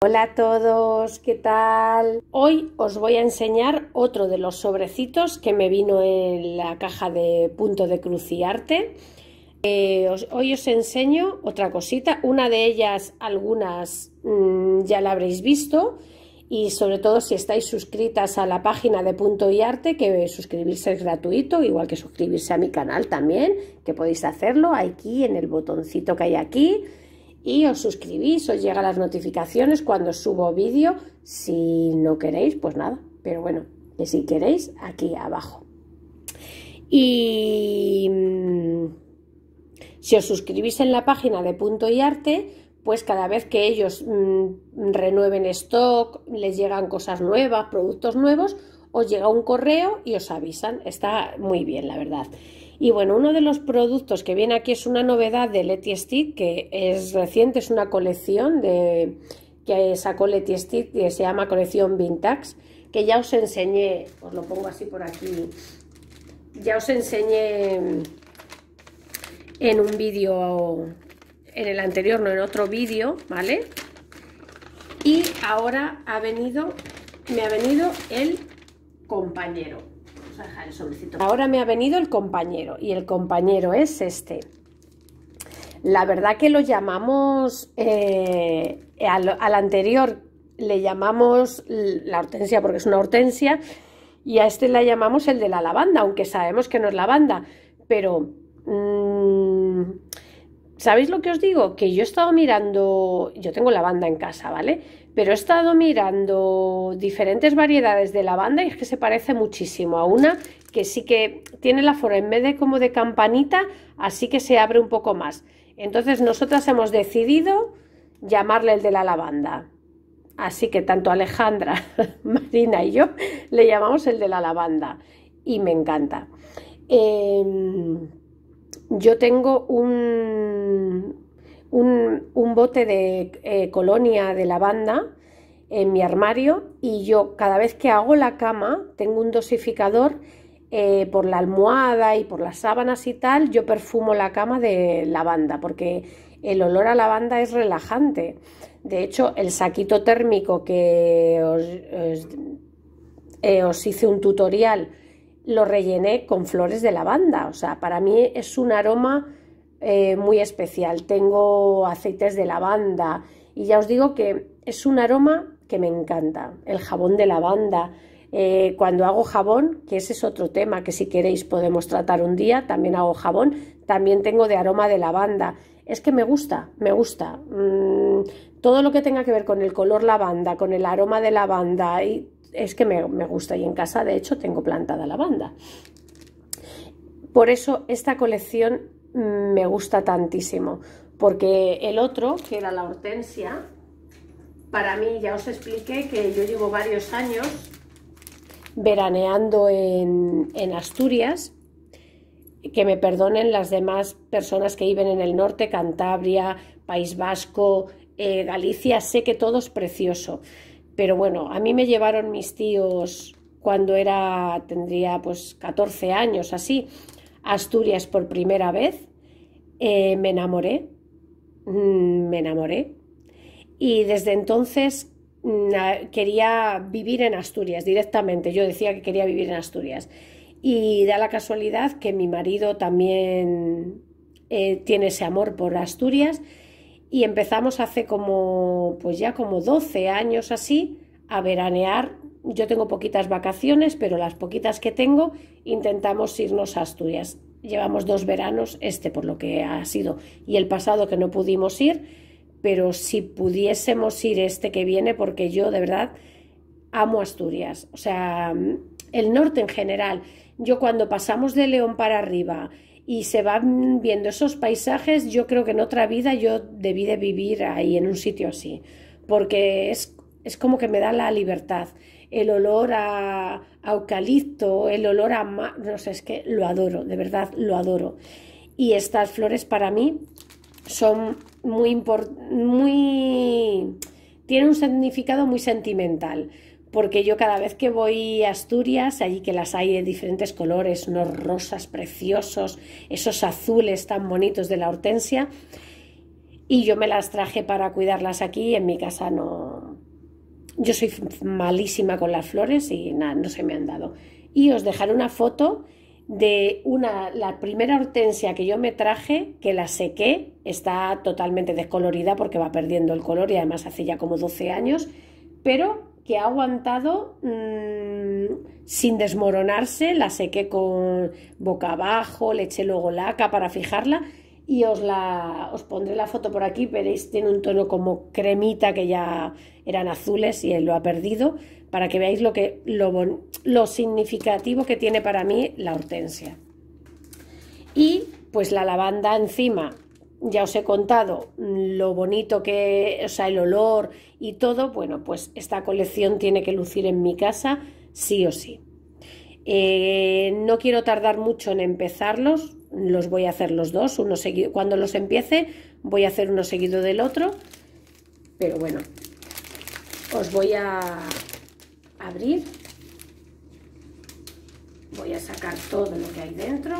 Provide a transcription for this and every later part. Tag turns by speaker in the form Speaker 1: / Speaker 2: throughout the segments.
Speaker 1: Hola a todos, ¿qué tal? Hoy os voy a enseñar otro de los sobrecitos que me vino en la caja de Punto de Cruz y Arte. Hoy os enseño otra cosita, una de ellas, algunas ya la habréis visto, y sobre todo si estáis suscritas a la página de Punto y Arte, que suscribirse es gratuito, igual que suscribirse a mi canal también, que podéis hacerlo aquí en el botoncito que hay aquí. Y os suscribís, os llegan las notificaciones cuando subo vídeo. Si no queréis, pues nada, pero bueno, que si queréis, aquí abajo. Y si os suscribís en la página de Punto y Arte, pues cada vez que ellos renueven stock, les llegan cosas nuevas, productos nuevos, os llega un correo y os avisan. Está muy bien, la verdad. Y bueno, uno de los productos que viene aquí es una novedad de Leti Stick, que es reciente, es una colección que sacó Leti Stick, que se llama colección Vintage, que ya os enseñé, os lo pongo así por aquí, ya os enseñé en un vídeo, en el anterior, no en otro vídeo, ¿vale? Y ahora me ha venido el compañero. Vamos a dejar el sobrecito. Ahora me ha venido el compañero, y el compañero es este. La verdad que lo llamamos, al anterior le llamamos la hortensia porque es una hortensia, y a este le llamamos el de la lavanda, aunque sabemos que no es lavanda, pero ¿sabéis lo que os digo? Que yo he estado mirando, yo tengo lavanda en casa, ¿vale? Pero he estado mirando diferentes variedades de lavanda y es que se parece muchísimo a una que sí que tiene la forma en vez de como de campanita, así que se abre un poco más. Entonces nosotras hemos decidido llamarle el de la lavanda. Así que tanto Alejandra, Marina y yo le llamamos el de la lavanda y me encanta. Yo tengo un bote de colonia de lavanda en mi armario, y yo cada vez que hago la cama tengo un dosificador por la almohada y por las sábanas y tal. Yo perfumo la cama de lavanda porque el olor a lavanda es relajante. De hecho, el saquito térmico que os hice un tutorial, lo rellené con flores de lavanda. O sea, para mí es un aroma muy especial. Tengo aceites de lavanda y ya os digo que es un aroma que me encanta. El jabón de lavanda, cuando hago jabón, que ese es otro tema que si queréis podemos tratar un día, también hago jabón, también tengo de aroma de lavanda. Es que me gusta. Todo lo que tenga que ver con el color lavanda, con el aroma de lavanda, y es que me gusta, y en casa de hecho tengo plantada lavanda. Por eso esta colección me gusta tantísimo, porque el otro, que era la hortensia, para mí, ya os expliqué que yo llevo varios años veraneando en Asturias, que me perdonen las demás personas que viven en el norte, Cantabria, País Vasco, Galicia, sé que todo es precioso. Pero bueno, a mí me llevaron mis tíos cuando tendría pues 14 años así, a Asturias por primera vez. Me enamoré. Y desde entonces quería vivir en Asturias directamente. Yo decía que quería vivir en Asturias. Y da la casualidad que mi marido también tiene ese amor por Asturias. Y empezamos hace pues ya como 12 años así a veranear. Yo tengo poquitas vacaciones, pero las poquitas que tengo intentamos irnos a Asturias. Llevamos 2 veranos, por lo que ha sido, y el pasado que no pudimos ir, pero si pudiésemos ir que viene, porque yo de verdad amo Asturias. O sea, el norte en general. Yo cuando pasamos de León para arriba y se van viendo esos paisajes, yo creo que en otra vida yo debí de vivir ahí, en un sitio así, porque es como que me da la libertad. El olor a eucalipto, el olor a no sé, es que lo adoro, de verdad lo adoro. Y estas flores para mí son tienen un significado muy sentimental, porque yo cada vez que voy a Asturias, allí que las hay de diferentes colores, unos rosas preciosos, esos azules tan bonitos de la hortensia, y yo me las traje para cuidarlas aquí. En mi casa no yo soy malísima con las flores y nada, no se me han dado. Y os dejaré una foto de la primera hortensia que yo me traje, que la sequé, está totalmente descolorida porque va perdiendo el color y además hace ya como 12 años, pero que ha aguantado sin desmoronarse. La sequé con boca abajo, le eché luego laca para fijarla y os pondré la foto por aquí. Veréis, tiene un tono como cremita, que ya eran azules y él lo ha perdido, para que veáis lo significativo que tiene para mí la hortensia. Y pues la lavanda encima, ya os he contado lo bonito que, o sea, el olor y todo. Bueno, pues esta colección tiene que lucir en mi casa sí o sí. No quiero tardar mucho en empezarlos, los voy a hacer los dos, uno seguido. Cuando los empiece voy a hacer uno seguido del otro, pero bueno, os voy a abrir, voy a sacar todo lo que hay dentro.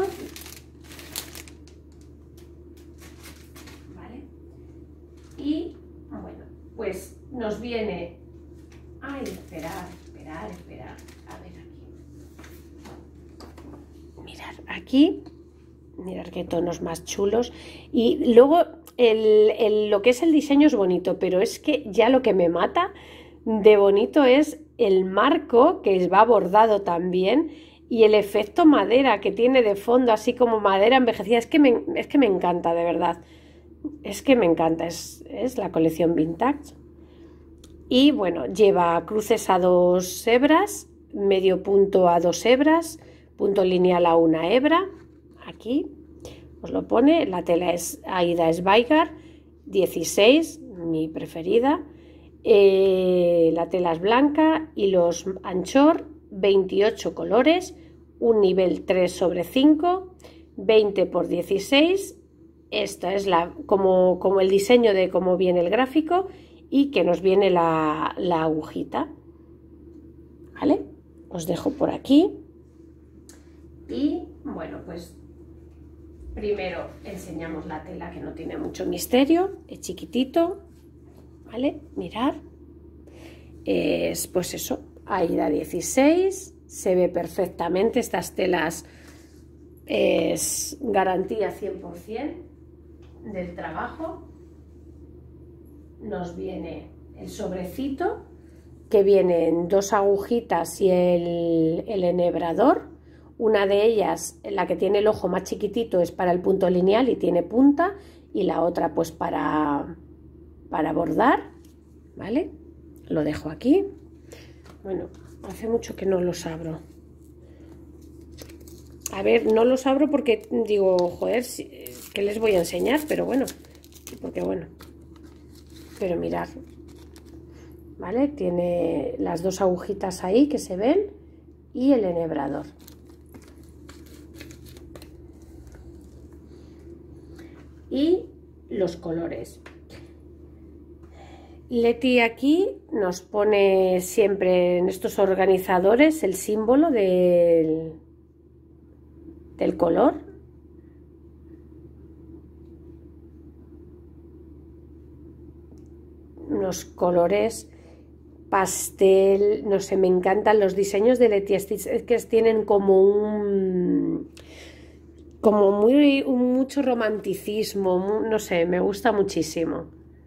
Speaker 1: Vale. Y bueno, pues nos viene, ay, esperar, a ver aquí, mirad qué tonos más chulos. Y luego lo que es el diseño es bonito, pero es que ya lo que me mata de bonito es el marco, que va bordado también, y el efecto madera que tiene de fondo, así como madera envejecida. Es que me encanta, de verdad. Es que me encanta, es la colección vintage. Y bueno, lleva cruces a 2 hebras, medio punto a 2 hebras, punto lineal a 1 hebra. Aquí os lo pone, la tela es Aida Sveigar 16, mi preferida. La tela es blanca y los anchor 28 colores, un nivel 3/5, 20 por 16. Esta es como el diseño de cómo viene el gráfico y que nos viene la agujita. ¿Vale? Os dejo por aquí. Y bueno, pues primero enseñamos la tela, que no tiene mucho misterio, es chiquitito, ¿vale? Mirad, es pues eso, Aida 16, se ve perfectamente. Estas telas es garantía 100% del trabajo. Nos viene el sobrecito, que vienen 2 agujitas y el enhebrador. Una de ellas, la que tiene el ojo más chiquitito, es para el punto lineal y tiene punta, y la otra pues para bordar, ¿vale? Lo dejo aquí. Bueno, hace mucho que no los abro. A ver, no los abro porque digo, joder, ¿qué les voy a enseñar? Pero bueno, pero mirad, ¿vale? Tiene las 2 agujitas ahí que se ven y el enhebrador. Y los colores. Leti aquí nos pone siempre en estos organizadores el símbolo del color. Unos colores pastel, no sé, me encantan los diseños de Leti Stitch, es que tienen mucho romanticismo, no sé, me gusta muchísimo.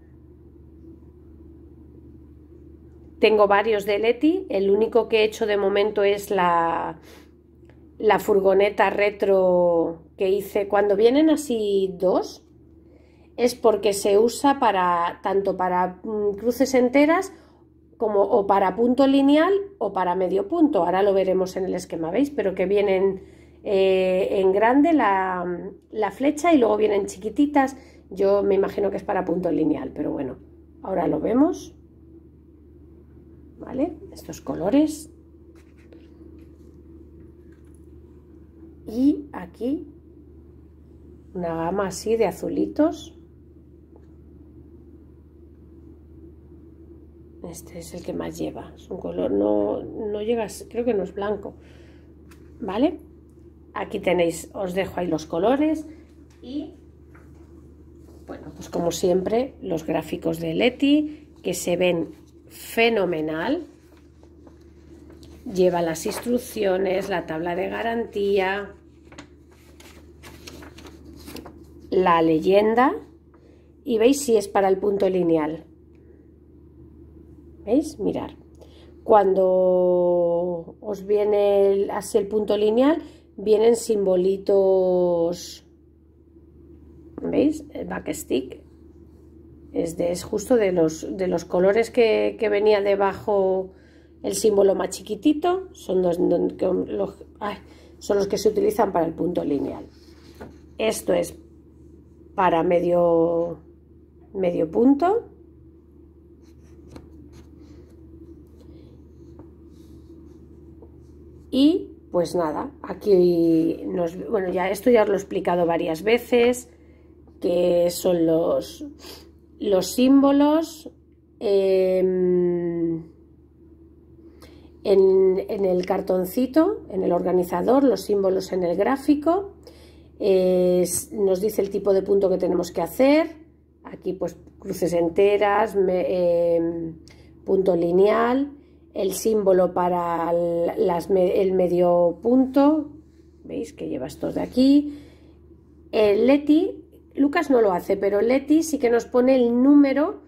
Speaker 1: Tengo varios de Leti, el único que he hecho de momento es la furgoneta retro que hice. Cuando vienen así 2, es porque se usa tanto para cruces enteras o para punto lineal o para medio punto. Ahora lo veremos en el esquema, ¿veis? Pero que vienen en grande la flecha y luego vienen chiquititas. Yo me imagino que es para punto lineal, pero bueno, ahora lo vemos. ¿Vale? Estos colores. Y aquí una gama así de azulitos. Este es el que más lleva. Es un color, no llega, creo que no es blanco. ¿Vale? Aquí tenéis, os dejo ahí los colores y, bueno, pues como siempre, los gráficos de Leti, que se ven fenomenal. Lleva las instrucciones, la tabla de garantía, la leyenda y veis si es para el punto lineal. ¿Veis? Mirar. Cuando os viene así el punto lineal, vienen simbolitos. ¿Veis? El backstick es justo de los colores que venía debajo. El símbolo más chiquitito son los que se utilizan para el punto lineal. Esto es para medio punto. Y pues nada, aquí bueno, esto ya os lo he explicado varias veces, que son los símbolos. En el cartoncito, en el organizador, los símbolos en el gráfico, nos dice el tipo de punto que tenemos que hacer. Aquí pues cruces enteras, punto lineal, el símbolo para el medio punto, veis que lleva estos de aquí. Leti, Lucas no lo hace, pero Leti sí que nos pone el número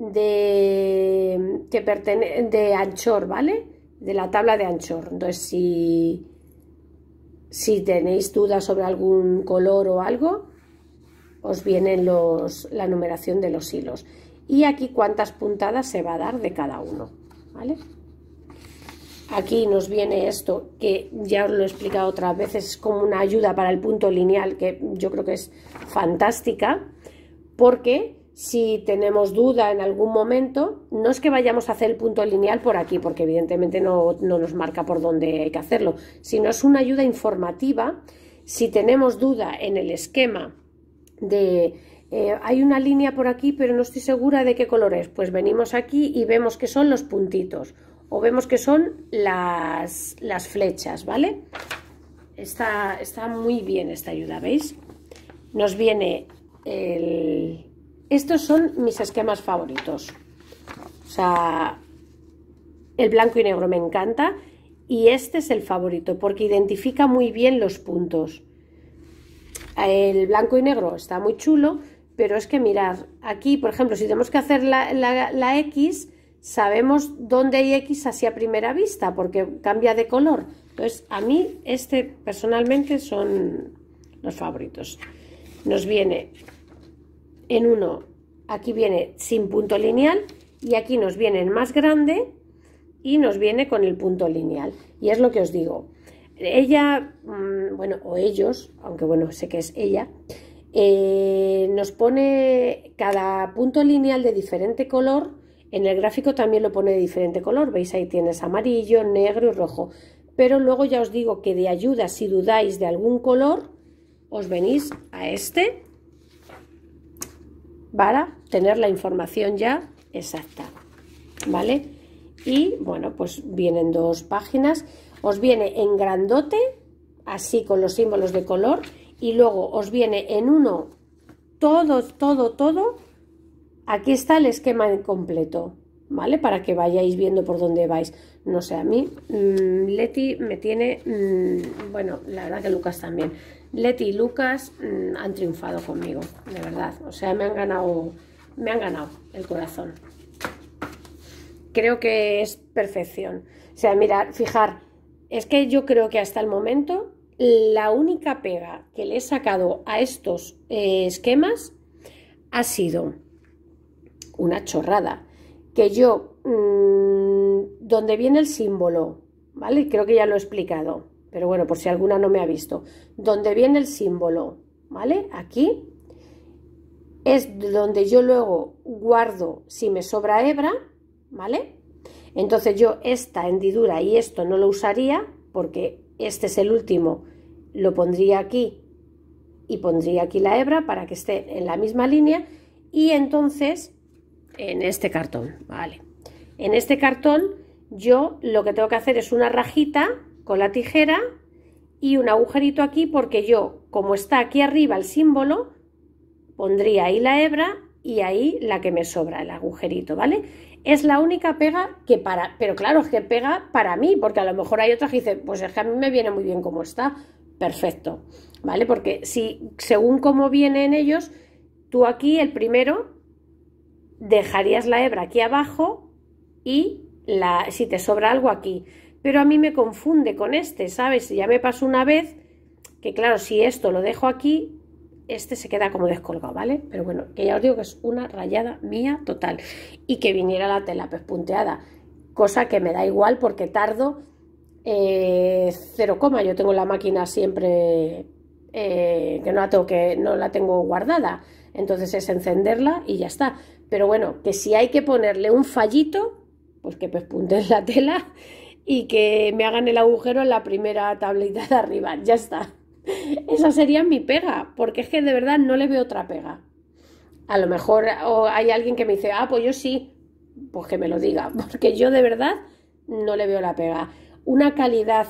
Speaker 1: de anchor, ¿vale? De la tabla de anchor. Entonces si tenéis dudas sobre algún color o algo, os vienen la numeración de los hilos y aquí cuántas puntadas se va a dar de cada uno, ¿vale? Aquí nos viene esto, que ya os lo he explicado otras veces, es como una ayuda para el punto lineal, que yo creo que es fantástica, porque si tenemos duda en algún momento, no es que vayamos a hacer el punto lineal por aquí, porque evidentemente no nos marca por dónde hay que hacerlo, sino es una ayuda informativa. Si tenemos duda en el esquema de hay una línea por aquí, pero no estoy segura de qué color es, pues venimos aquí y vemos que son los puntitos, o vemos que son las flechas, ¿vale? Está muy bien esta ayuda, ¿veis? Nos viene estos son mis esquemas favoritos. O sea, el blanco y negro me encanta y este es el favorito porque identifica muy bien los puntos. El blanco y negro está muy chulo, pero es que mirad, aquí por ejemplo, si tenemos que hacer la X, sabemos dónde hay X así a primera vista porque cambia de color. Entonces a mí personalmente son los favoritos. Nos viene en uno, aquí viene sin punto lineal y aquí nos viene en más grande y nos viene con el punto lineal. Y es lo que os digo. Ella, bueno, o ellos, aunque bueno, sé que es ella, nos pone cada punto lineal de diferente color. En el gráfico también lo pone de diferente color. Veis, ahí tienes amarillo, negro y rojo. Pero luego ya os digo que de ayuda, si dudáis de algún color, os venís a este para tener la información ya exacta, ¿vale? Y bueno, pues vienen dos páginas, os viene en grandote, así con los símbolos de color, y luego os viene en uno todo, aquí está el esquema completo, ¿vale? Para que vayáis viendo por dónde vais. No sé, a mí Leti me tiene, bueno, la verdad que Lucas también. Leti y Lucas han triunfado conmigo, de verdad. O sea, me han ganado el corazón. Creo que es perfección. O sea, mirad, fijar, es que yo creo que hasta el momento la única pega que le he sacado a estos esquemas ha sido una chorrada. Que yo, donde viene el símbolo, ¿vale? Creo que ya lo he explicado. Pero bueno, por si alguna no me ha visto, donde viene el símbolo, ¿vale? Aquí es donde yo luego guardo si me sobra hebra, ¿vale? Entonces yo esta hendidura y esto no lo usaría porque este es el último, lo pondría aquí y pondría aquí la hebra para que esté en la misma línea y entonces en este cartón, ¿vale? En este cartón yo lo que tengo que hacer es una rajita con la tijera y un agujerito aquí porque yo, como está aquí arriba el símbolo, pondría ahí la hebra y ahí la que me sobra, el agujerito, ¿vale? Es la única pega que pero claro, es que pega para mí, porque a lo mejor hay otras que dicen, pues es que a mí me viene muy bien como está, perfecto, ¿vale? Porque si según cómo vienen ellos, tú aquí el primero dejarías la hebra aquí abajo y si te sobra algo aquí, pero a mí me confunde con este, ¿sabes? Ya me pasó una vez que claro, si esto lo dejo aquí, este se queda como descolgado, ¿vale? Pero bueno, que ya os digo que es una rayada mía total. Y que viniera la tela pespunteada, cosa que me da igual porque tardo 0, yo tengo la máquina siempre que no la tengo guardada, entonces es encenderla y ya está. Pero bueno, que si hay que ponerle un fallito, pues que pespunten la tela y que me hagan el agujero en la primera tablita de arriba, ya está. Esa sería mi pega, porque es que de verdad no le veo otra pega. A lo mejor hay alguien que me dice, pues yo sí, pues que me lo diga, porque yo de verdad no le veo la pega. Una calidad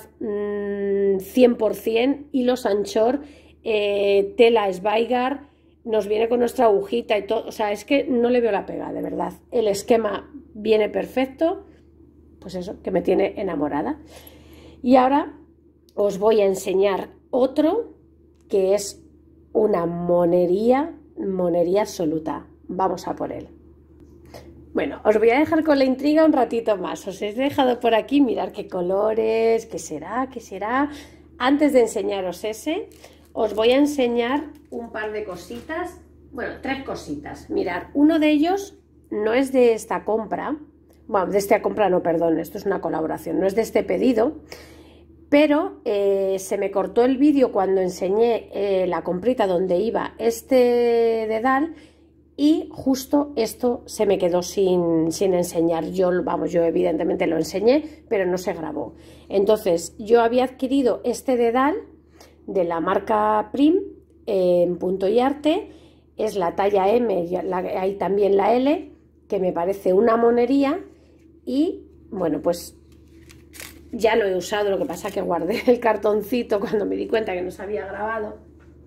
Speaker 1: 100%, hilos anchor, tela Sveigar, nos viene con nuestra agujita y todo, o sea, es que no le veo la pega, de verdad. El esquema viene perfecto, pues eso, que me tiene enamorada. Y ahora os voy a enseñar otro que es una monería absoluta. Vamos a por él. Bueno, os voy a dejar con la intriga un ratito más. Os he dejado por aquí mirar qué colores, qué será. Antes de enseñaros ese, os voy a enseñar un par de cositas. Bueno, 3 cositas. Mirad, uno de ellos no es de esta compra. Bueno, de esta compra no, perdón, esto es una colaboración. No es de este pedido. Pero se me cortó el vídeo cuando enseñé la comprita donde iba este dedal y justo esto se me quedó sin enseñar. Yo evidentemente lo enseñé, pero no se grabó. Entonces yo había adquirido este dedal de la marca Prim en Punto y Arte, es la talla M, hay también la L, que me parece una monería y bueno, pues ya lo he usado, lo que pasa es que guardé el cartoncito cuando me di cuenta que no se había grabado.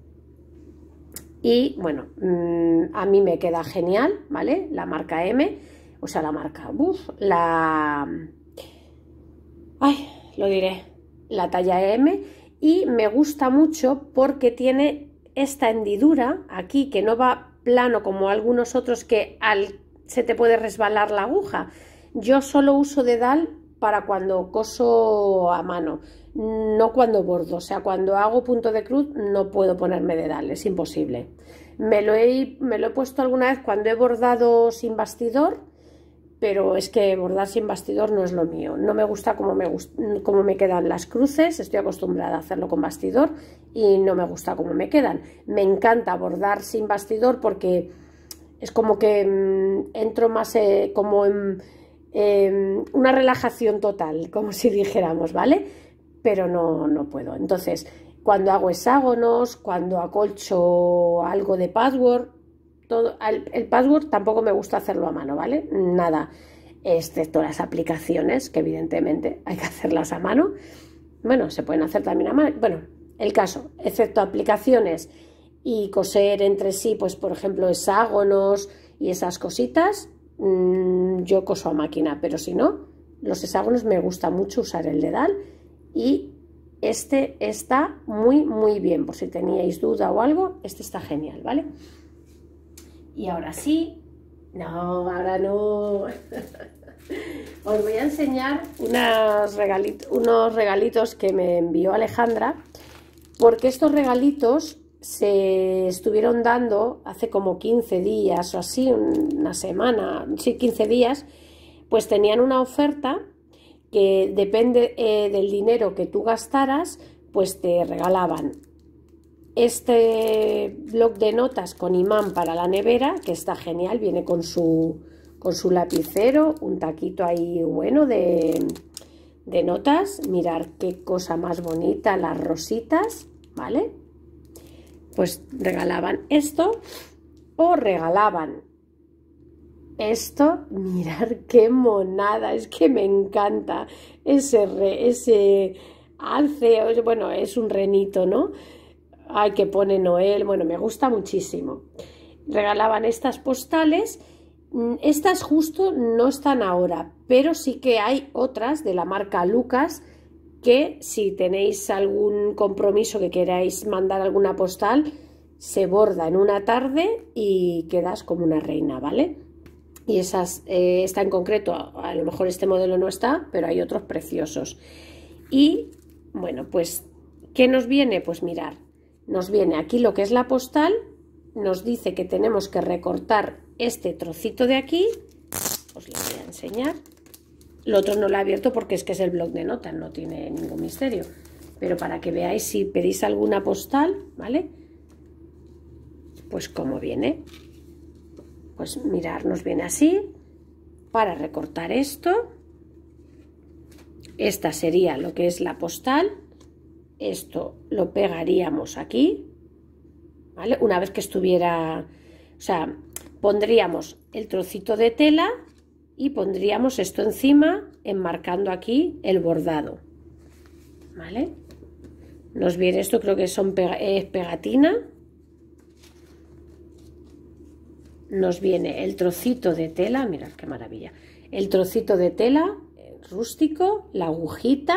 Speaker 1: Y bueno, a mí me queda genial, ¿vale? La marca M, o sea, la marca, lo diré, la talla M. Y me gusta mucho porque tiene esta hendidura aquí, que no va plano como algunos otros que se te puede resbalar la aguja. Yo solo uso dedal para cuando coso a mano, no cuando bordo, o sea, cuando hago punto de cruz no puedo ponerme dedal, es imposible. Me lo he puesto alguna vez cuando he bordado sin bastidor, pero es que bordar sin bastidor no es lo mío, no me gusta cómo me quedan las cruces, estoy acostumbrada a hacerlo con bastidor y no me gusta cómo me quedan. Me encanta bordar sin bastidor porque es como que entro más como en una relajación total, como si dijéramos, ¿vale? Pero no puedo. Entonces, cuando hago hexágonos, cuando acolcho algo de patchwork, todo, el patchwork tampoco me gusta hacerlo a mano, ¿vale? Nada, excepto las aplicaciones, que evidentemente hay que hacerlas a mano. Bueno, se pueden hacer también a mano. Bueno, el caso, excepto aplicaciones y coser entre sí, pues por ejemplo, hexágonos y esas cositas, yo coso a máquina, pero si no, los hexágonos me gusta mucho usar el dedal y este está muy bien, por si teníais duda o algo, este está genial, ¿vale? Y ahora sí, ahora no, os voy a enseñar unos regalitos que me envió Alejandra, porque estos regalitos se estuvieron dando hace como 15 días o así, una semana, sí, 15 días, pues tenían una oferta que depende del dinero que tú gastaras, pues te regalaban este bloc de notas con imán para la nevera, que está genial, viene con su lapicero, un taquito ahí bueno de notas, mirar qué cosa más bonita, las rositas, ¿vale? Pues regalaban esto o regalaban esto, mirar qué monada, es que me encanta ese alce, bueno, es un renito, ¿no? Que pone Noel, bueno, me gusta muchísimo. Regalaban estas postales Estas justo no están ahora, pero sí que hay otras de la marca Lucas que si tenéis algún compromiso que queráis mandar alguna postal, se borda en una tarde y quedas como una reina, ¿vale? Y esas, esta en concreto, a lo mejor este modelo no está, pero hay otros preciosos. Y bueno, pues, ¿qué nos viene? Pues mirar, nos viene aquí lo que es la postal, nos dice que tenemos que recortar este trocito de aquí, os lo voy a enseñar. Lo otro no lo he abierto porque es que es el bloc de notas, no tiene ningún misterio. Pero para que veáis si pedís alguna postal, ¿vale? Pues como viene. Pues mirar, nos viene así. Para recortar esto. Esta sería lo que es la postal. Esto lo pegaríamos aquí, ¿vale? Una vez que estuviera... O sea, pondríamos el trocito de tela y pondríamos esto encima, enmarcando aquí el bordado, ¿vale? Nos viene esto, creo que es pegatina. Nos viene el trocito de tela, mirad qué maravilla. El trocito de tela rústico, la agujita,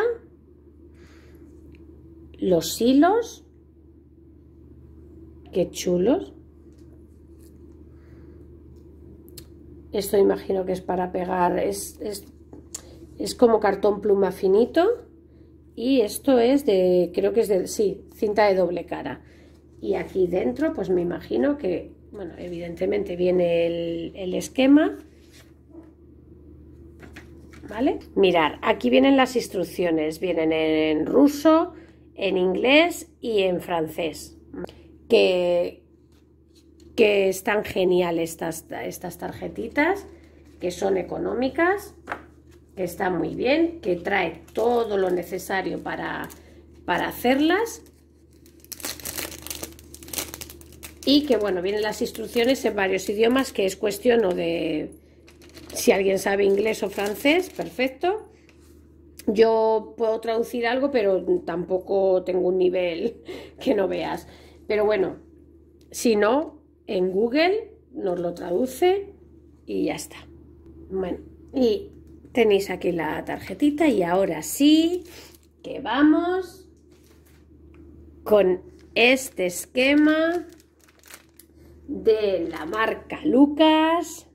Speaker 1: los hilos, qué chulos. Esto imagino que es para pegar, es como cartón pluma finito. Y esto es de, creo que es de, sí, cinta de doble cara. Y aquí dentro, pues me imagino que, bueno, evidentemente viene el esquema. ¿Vale? Mirar, aquí vienen las instrucciones, vienen en ruso, en inglés y en francés. Que están geniales estas tarjetitas, que son económicas, que están muy bien, que trae todo lo necesario para hacerlas. Y que bueno, vienen las instrucciones en varios idiomas, que es cuestión o de... Si alguien sabe inglés o francés, perfecto. Yo puedo traducir algo, pero tampoco tengo un nivel que no veas. Pero bueno, si no, en Google nos lo traduce y ya está. Bueno, y tenéis aquí la tarjetita y ahora sí que vamos con este esquema de la marca Lucas.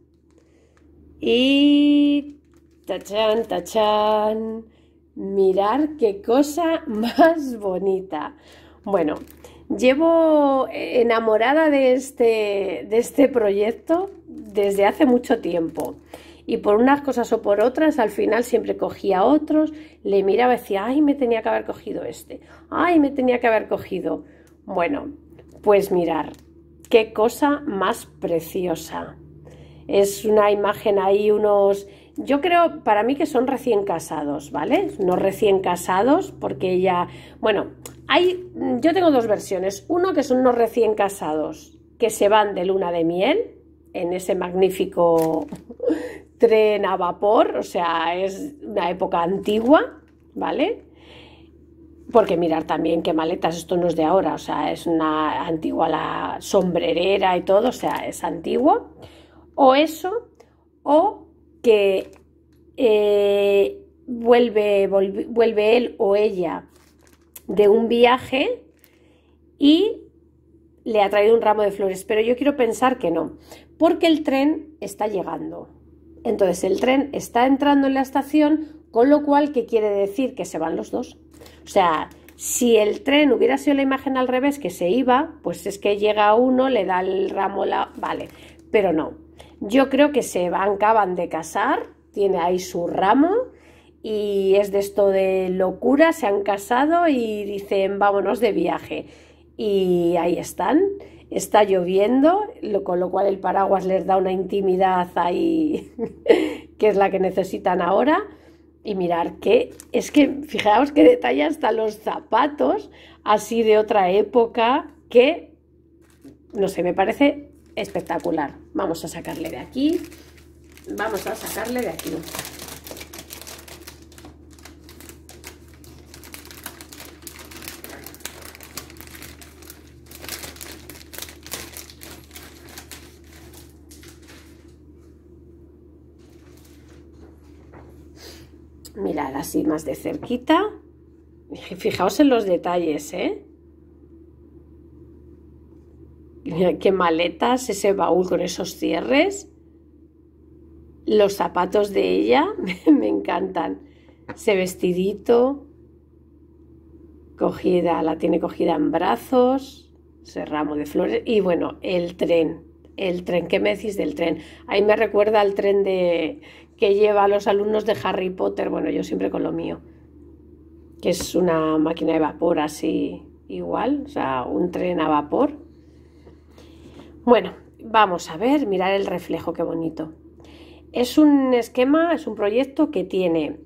Speaker 1: Y tachán, tachán, mirar qué cosa más bonita. Bueno, llevo enamorada de este proyecto desde hace mucho tiempo. Y por unas cosas o por otras, al final siempre cogía otros, le miraba y decía, ay, me tenía que haber cogido este, ay, me tenía que haber cogido. Bueno, pues mirar, qué cosa más preciosa. Es una imagen ahí, yo creo, para mí que son recién casados, ¿vale? No recién casados, porque ella, bueno, yo tengo dos versiones. Uno que son unos recién casados, que se van de luna de miel, en ese magnífico tren a vapor, o sea, es una época antigua, ¿vale? Porque mirar también qué maletas, esto no es de ahora, o sea, es una antigua, la sombrerera y todo, o sea, es antiguo. O eso, o que vuelve él o ella de un viaje y le ha traído un ramo de flores. Pero yo quiero pensar que no, porque el tren está llegando. Entonces el tren está entrando en la estación, con lo cual, ¿qué quiere decir? Que se van los dos. O sea, si el tren hubiera sido la imagen al revés, que se iba, pues es que llega uno, le da el ramo, vale, pero no. Yo creo que acaban de casar, tiene ahí su ramo y es de esto de locura, se han casado y dicen vámonos de viaje. Y ahí están, está lloviendo, con lo cual el paraguas les da una intimidad ahí que es la que necesitan ahora. Y mirar que, es que fijaos qué detalle hasta los zapatos, así de otra época, que no sé, me parece espectacular. Vamos a sacarle de aquí. Vamos a sacarle de aquí. Mirad así más de cerquita. Fijaos en los detalles, ¿eh? Mirad qué maletas, ese baúl con esos cierres. Los zapatos de ella me encantan. Ese vestidito. Cogida, la tiene cogida en brazos. Ese ramo de flores. Y bueno, el tren. El tren, ¿qué me decís del tren? Ahí me recuerda al tren que lleva a los alumnos de Harry Potter. Bueno, yo siempre con lo mío. Que es una máquina de vapor así igual. O sea, un tren a vapor. Bueno, vamos a ver, mirar el reflejo, qué bonito. Es un esquema, es un proyecto que tiene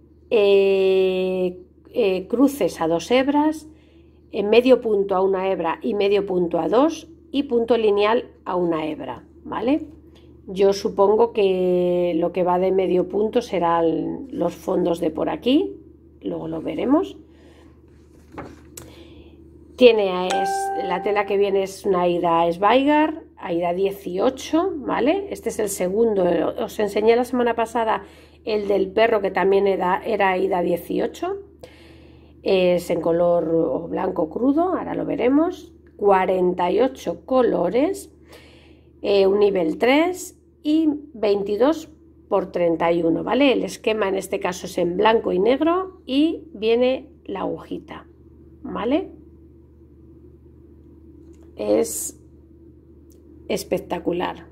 Speaker 1: cruces a 2 hebras, medio punto a 1 hebra y medio punto a 2 y punto lineal a 1 hebra, ¿vale? Yo supongo que lo que va de medio punto serán los fondos de por aquí, luego lo veremos. La tela que viene es una Aida Sveigar, Aida 18, ¿vale? Este es el segundo, os enseñé la semana pasada el del perro que también era Aida 18, es en color blanco crudo, ahora lo veremos, 48 colores, un nivel 3 y 22 por 31, ¿vale? El esquema en este caso es en blanco y negro y viene la agujita, ¿vale? Es espectacular,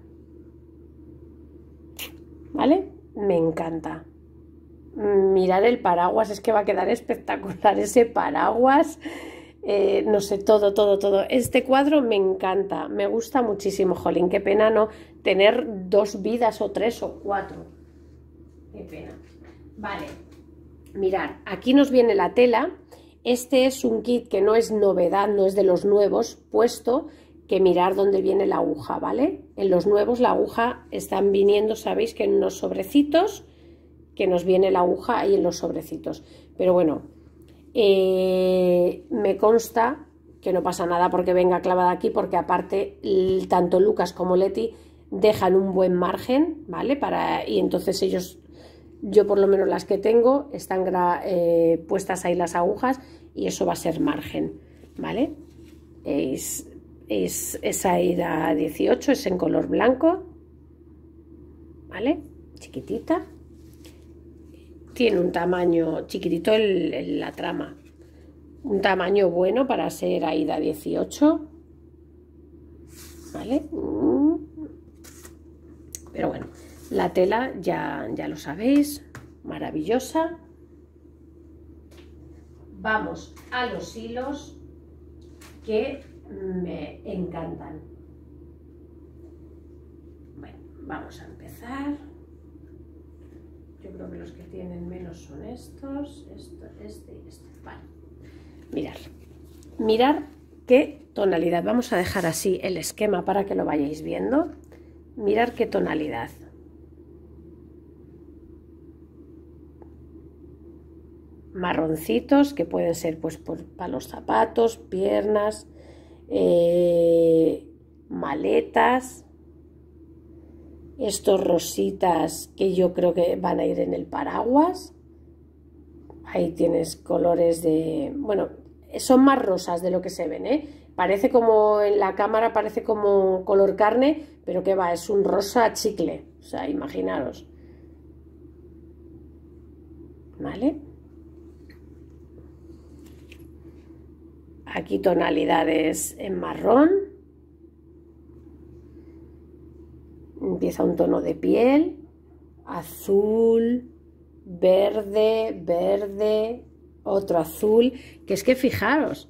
Speaker 1: ¿vale? Me encanta. Mirar el paraguas, es que va a quedar espectacular ese paraguas, no sé, todo. Este cuadro me encanta, me gusta muchísimo, jolín, qué pena no tener 2 vidas o 3 o 4. Qué pena. Vale, mirad, aquí nos viene la tela. Este es un kit que no es novedad, no es de los nuevos, puesto que mirar dónde viene la aguja, ¿vale? En los nuevos la aguja están viniendo, sabéis que en unos sobrecitos, que nos viene la aguja ahí en los sobrecitos. Pero bueno, me consta que no pasa nada porque venga clavada aquí, porque aparte tanto Lucas como Leti dejan un buen margen, ¿vale? Y entonces ellos... Yo por lo menos las que tengo están puestas ahí las agujas y eso va a ser margen, ¿vale? Es Aida 18, es en color blanco, ¿vale? Chiquitita. Tiene un tamaño chiquitito la trama. Un tamaño bueno para ser Aida 18, ¿vale? Pero bueno. La tela ya lo sabéis, maravillosa. Vamos a los hilos que me encantan. Bueno, vamos a empezar. Yo creo que los que tienen menos son estos, este y este. Vale. Mirad qué tonalidad. Vamos a dejar así el esquema para que lo vayáis viendo. Mirad qué tonalidad. Marroncitos que pueden ser pues para los zapatos, piernas, maletas, estos rositas que yo creo que van a ir en el paraguas. Ahí tienes colores de, bueno, son más rosas de lo que se ven, ¿eh? Parece como en la cámara, parece como color carne, pero que va, es un rosa chicle, o sea, imaginaros, ¿vale? Aquí tonalidades en marrón, empieza un tono de piel, azul, verde, otro azul, que es que fijaros,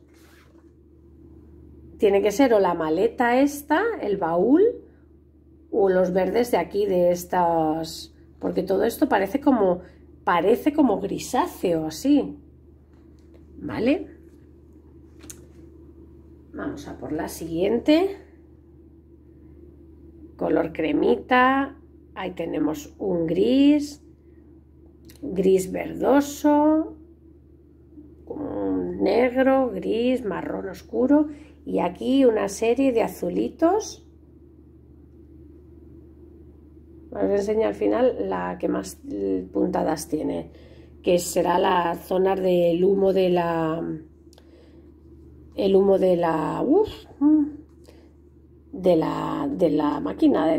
Speaker 1: tiene que ser o la maleta esta, el baúl, o los verdes de aquí, de estas, porque todo esto parece como grisáceo, así, ¿vale? Vamos a por la siguiente, color cremita, ahí tenemos un gris verdoso, un negro, gris, marrón oscuro y aquí una serie de azulitos. Os enseño al final la que más puntadas tiene. que será la zona del humo de la... el humo de la... de la máquina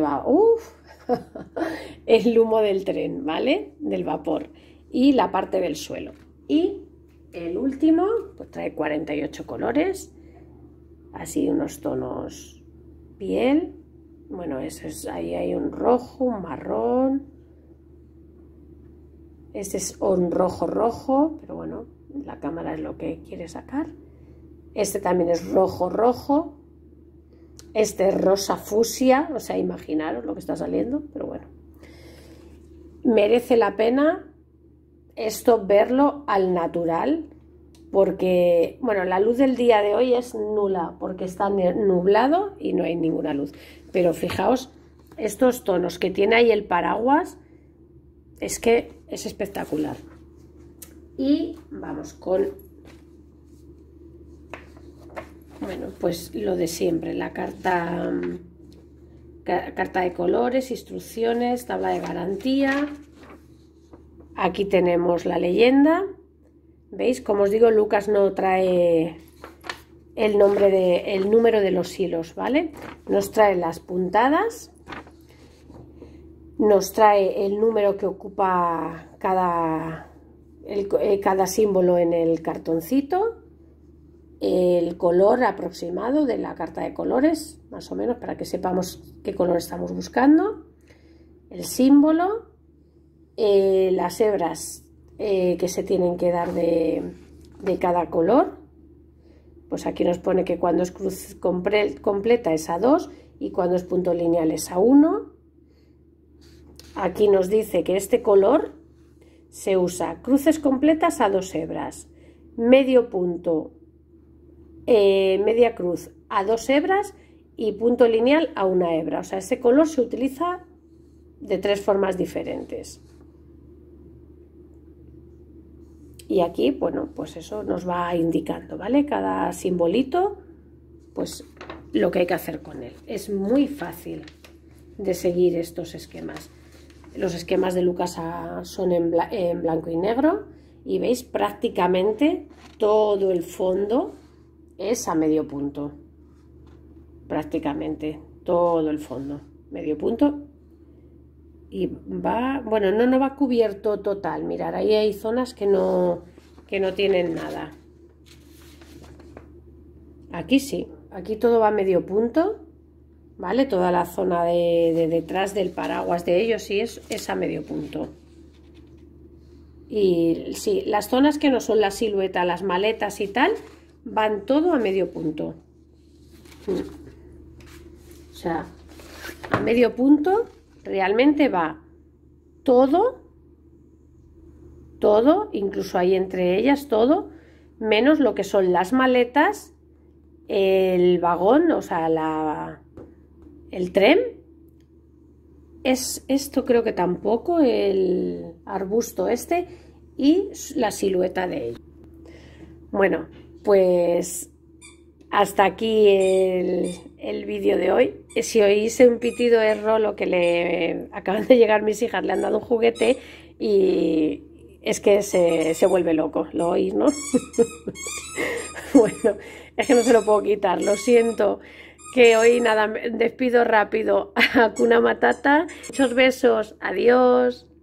Speaker 1: el humo del tren, ¿vale? Del vapor y la parte del suelo. Y el último, pues trae 48 colores, así unos tonos piel. Bueno, eso es, ahí hay un rojo, un marrón. Este es un rojo, pero bueno, la cámara es lo que quiere sacar. Este también es rojo. Este es rosa fucsia, o sea, imaginaros lo que está saliendo, pero bueno. Merece la pena esto verlo al natural, porque, bueno, la luz del día de hoy es nula, porque está nublado y no hay ninguna luz. Pero fijaos, estos tonos que tiene ahí el paraguas, es que es espectacular. Y vamos con, bueno, pues lo de siempre, la carta de colores, instrucciones, tabla de garantía. Aquí tenemos la leyenda. ¿Veis? Como os digo, Lucas no trae el número de los hilos, ¿vale? Nos trae las puntadas, nos trae el número que ocupa cada símbolo en el cartoncito, el color aproximado de la carta de colores, más o menos, para que sepamos qué color estamos buscando, el símbolo, las hebras que se tienen que dar de cada color. Pues aquí nos pone que cuando es cruz completa es a 2 y cuando es punto lineal es a 1. Aquí nos dice que este color se usa cruces completas a 2 hebras, medio punto, media cruz a 2 hebras y punto lineal a 1 hebra. O sea, este color se utiliza de 3 formas diferentes. Y aquí, bueno, pues eso nos va indicando, ¿vale? Cada simbolito, pues lo que hay que hacer con él. Es muy fácil de seguir estos esquemas. Los esquemas de Lucas son en blanco y negro y veis prácticamente todo el fondo es a medio punto. Prácticamente todo el fondo, medio punto. Y va, bueno, no va cubierto total. Mirad, ahí hay zonas que no tienen nada. Aquí sí, aquí todo va a medio punto, ¿vale? Toda la zona de detrás del paraguas de ellos sí es a medio punto. Y sí, las zonas que no son la silueta, las maletas y tal, van todo a medio punto. O sea, a medio punto realmente va todo, incluso hay entre ellas todo, menos lo que son las maletas, el vagón, o sea, el tren. Esto creo que tampoco, el arbusto este y la silueta de ellos. Bueno, pues hasta aquí el vídeo de hoy. Si oís un pitido es Rolo, que le acaban de llegar mis hijas, le han dado un juguete y es que se vuelve loco, lo oís, ¿no? Bueno, es que no se lo puedo quitar, lo siento. Que hoy nada, despido rápido a Hakuna Matata. Muchos besos, adiós.